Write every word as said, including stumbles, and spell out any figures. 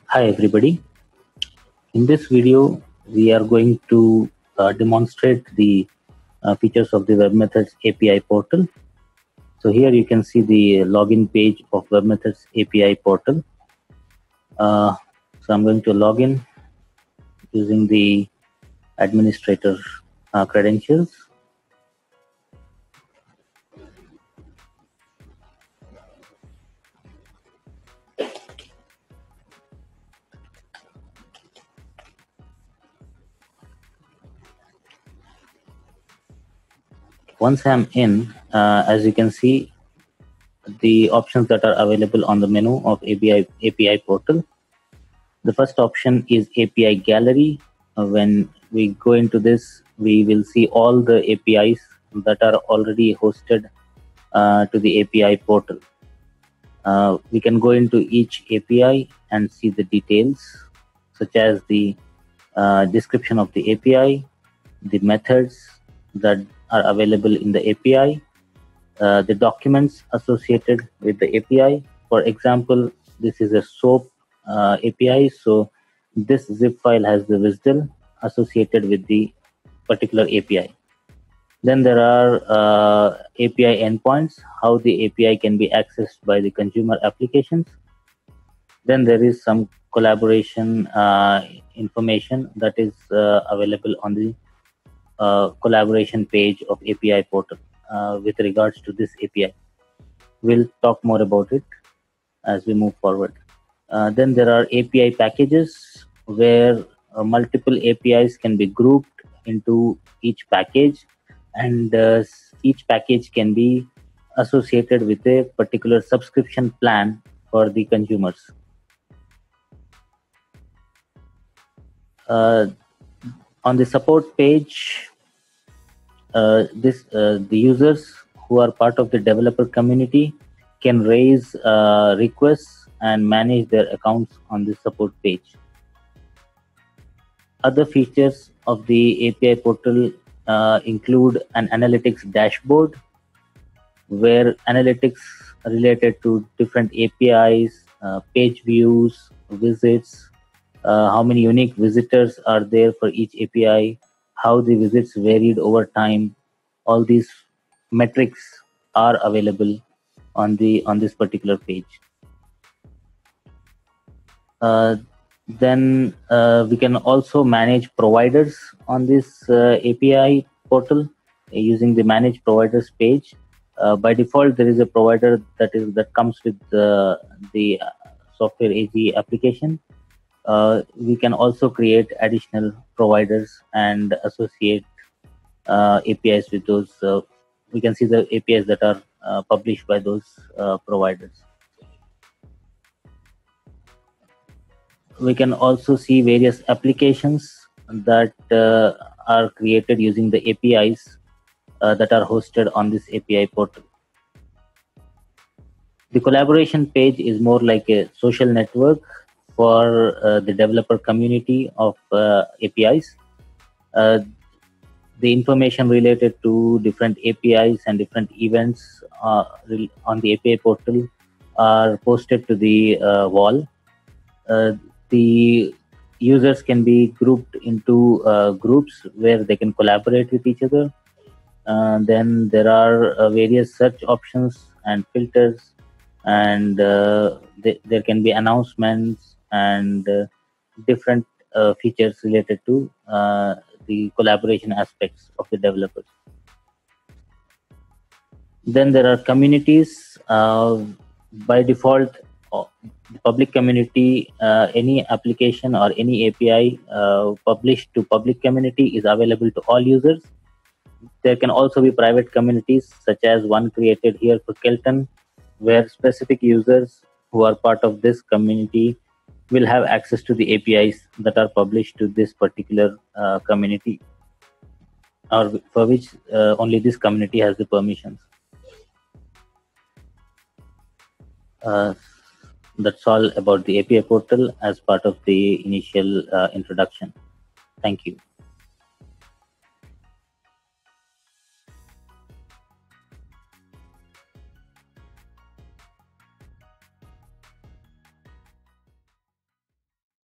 Hi everybody. In this video, we are going to uh, demonstrate the uh, features of the WebMethods A P I portal. So here you can see the login page of WebMethods A P I portal. Uh, so I'm going to log in using the administrator uh, credentials. Once I'm in, uh, as you can see, the options that are available on the menu of A P I, A P I portal. The first option is A P I Gallery. Uh, when we go into this, we will see all the A P Is that are already hosted uh, to the A P I portal. Uh, we can go into each A P I and see the details, such as the uh, description of the A P I, the methods that are available in the A P I, uh, the documents associated with the A P I. For example, this is a SOAP uh, A P I, so this zip file has the W S D L associated with the particular A P I. Then there are uh, A P I endpoints, how the A P I can be accessed by the consumer applications. Then there is some collaboration uh, information that is uh, available on the uh, collaboration page of A P I portal uh, with regards to this A P I. We'll talk more about it as we move forward. Uh, then there are A P I packages where uh, multiple A P Is can be grouped into each package, and uh, each package can be associated with a particular subscription plan for the consumers. Uh, on the support page, uh, this uh, the users who are part of the developer community can raise uh, requests and manage their accounts on the support page. Other features of the A P I portal uh, include an analytics dashboard, where analytics related to different A P Is, uh, page views, visits, uh, how many unique visitors are there for each A P I, how the visits varied over time. All these metrics are available on the on this particular page. Uh, then uh, we can also manage providers on this uh, A P I portal uh, using the manage providers page. Uh, by default, there is a provider that is that comes with the, the software A G application. Uh, we can also create additional providers and associate uh, A P Is with those. Uh, we can see the A P Is that are uh, published by those uh, providers. We can also see various applications that uh, are created using the A P Is uh, that are hosted on this A P I portal. The collaboration page is more like a social network for uh, the developer community of uh, A P Is. Uh, the information related to different A P Is and different events uh, on the A P I portal are posted to the uh, wall. Uh, the users can be grouped into uh, groups where they can collaborate with each other. Uh, then there are uh, various search options and filters, and uh, th there can be announcements and uh, different uh, features related to uh, the collaboration aspects of the developers. Then there are communities. Uh, by default, the public community, uh, any application or any A P I uh, published to public community is available to all users. There can also be private communities, such as one created here for Kelton, where specific users who are part of this community will have access to the A P Is that are published to this particular uh, community, or for which uh, only this community has the permissions. Uh, that's all about the A P I portal as part of the initial uh, introduction. Thank you.